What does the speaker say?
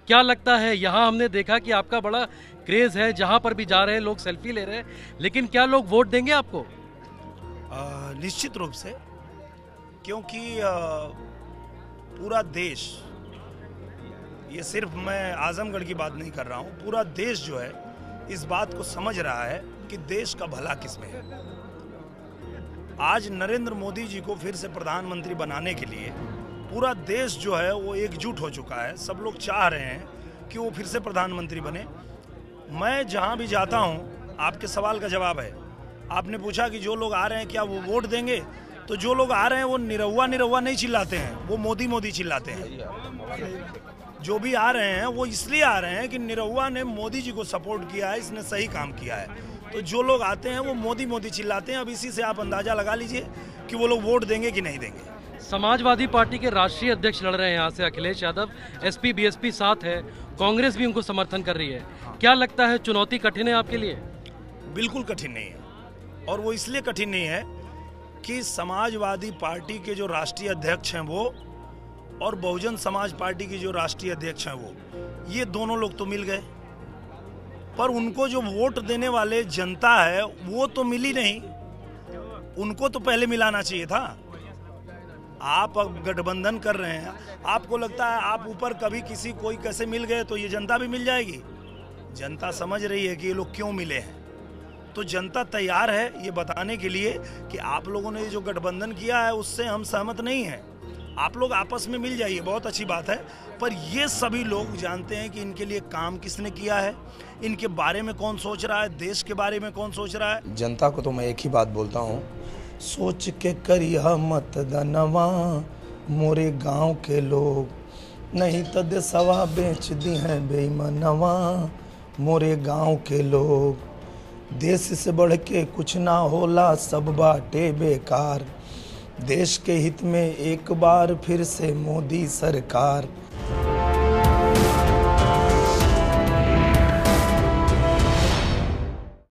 क्या लगता है, यहाँ हमने देखा कि आपका बड़ा क्रेज है, जहाँ पर भी जा रहे हैं लोग सेल्फी ले रहे हैं, लेकिन क्या लोग वोट देंगे आपको? निश्चित रूप से, क्योंकि पूरा देश, ये सिर्फ मैं आजमगढ़ की बात नहीं कर रहा हूँ, पूरा देश जो है इस बात को समझ रहा है कि देश का भला किसमें है। आज नरेंद्र मोदी जी को फिर से प्रधानमंत्री बनाने के लिए पूरा देश जो है वो एकजुट हो चुका है। सब लोग चाह रहे हैं कि वो फिर से प्रधानमंत्री बने। मैं जहाँ भी जाता हूँ, आपके सवाल का जवाब है, आपने पूछा कि जो लोग आ रहे हैं क्या वो वोट देंगे, तो जो लोग आ रहे हैं वो निरहुआ निरहुआ नहीं चिल्लाते हैं, वो मोदी मोदी चिल्लाते हैं। जो भी आ रहे हैं वो इसलिए आ रहे हैं कि निरहुआ ने मोदी जी को सपोर्ट किया है, इसने सही काम किया है। तो जो लोग आते हैं वो मोदी मोदी चिल्लाते हैं। अब इसी से आप अंदाजा लगा लीजिए कि वो लोग वोट देंगे कि नहीं देंगे। समाजवादी पार्टी के राष्ट्रीय अध्यक्ष लड़ रहे हैं यहाँ से, अखिलेश यादव। एसपी बीएसपी साथ है, कांग्रेस भी उनको समर्थन कर रही है। क्या लगता है, चुनौती कठिन है आपके लिए? बिल्कुल कठिन नहीं है, और वो इसलिए कठिन नहीं है कि समाजवादी पार्टी के जो राष्ट्रीय अध्यक्ष हैं वो, और बहुजन समाज पार्टी की जो राष्ट्रीय अध्यक्ष हैं वो, ये दोनों लोग तो मिल गए, पर उनको जो वोट देने वाले जनता है वो तो मिली नहीं। उनको तो पहले मिलाना चाहिए था। आप अब गठबंधन कर रहे हैं, आपको लगता है आप ऊपर कभी किसी कोई कैसे मिल गए तो ये जनता भी मिल जाएगी। जनता समझ रही है कि ये लोग क्यों मिले हैं, तो जनता तैयार है ये बताने के लिए कि आप लोगों ने जो गठबंधन किया है उससे हम सहमत नहीं हैं। आप लोग आपस में मिल जाइए, बहुत अच्छी बात है, पर ये सभी लोग जानते हैं कि इनके लिए काम किसने किया है, इनके बारे में कौन सोच रहा है, देश के बारे में कौन सोच रहा है। जनता को तो मैं एक ही बात बोलता हूँ, सोच के करिया मतदानवा मोरे गांव के लोग, नहीं तो देशवा बेच दी हैं बेईमानवा मोरे गांव के लोग। देश से बढ़ के कुछ ना होला, सब बाटे बेकार। देश के हित में एक बार फिर से मोदी सरकार।